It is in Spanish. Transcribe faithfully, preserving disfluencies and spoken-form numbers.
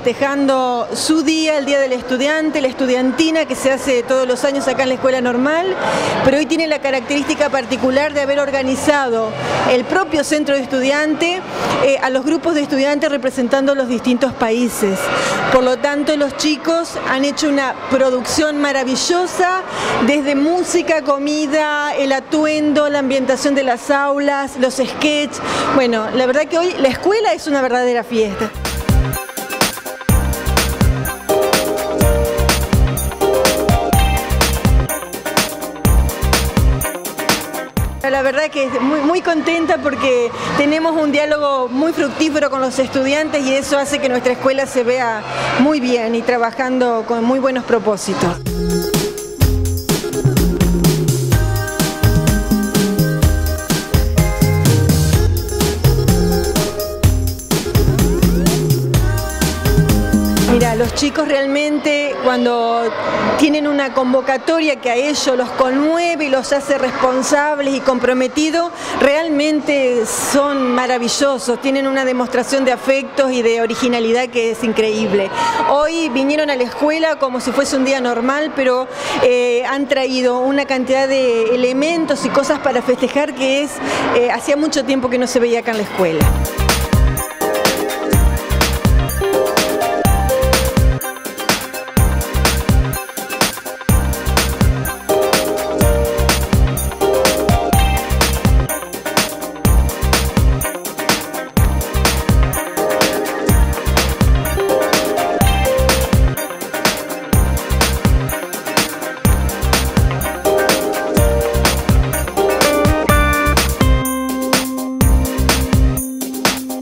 festejando su día, el Día del Estudiante, la estudiantina que se hace todos los años acá en la Escuela Normal, pero hoy tiene la característica particular de haber organizado el propio centro de estudiante eh, a los grupos de estudiantes representando los distintos países. Por lo tanto, los chicos han hecho una producción maravillosa, desde música, comida, el atuendo, la ambientación de las aulas, los sketches. Bueno, la verdad que hoy la escuela es una verdadera fiesta. La verdad que es muy, muy contenta porque tenemos un diálogo muy fructífero con los estudiantes y eso hace que nuestra escuela se vea muy bien y trabajando con muy buenos propósitos. Mira, los chicos realmente cuando tienen una convocatoria que a ellos los conmueve y los hace responsables y comprometidos, realmente son maravillosos, tienen una demostración de afectos y de originalidad que es increíble. Hoy vinieron a la escuela como si fuese un día normal, pero eh, han traído una cantidad de elementos y cosas para festejar que es, eh, hacía mucho tiempo que no se veía acá en la escuela.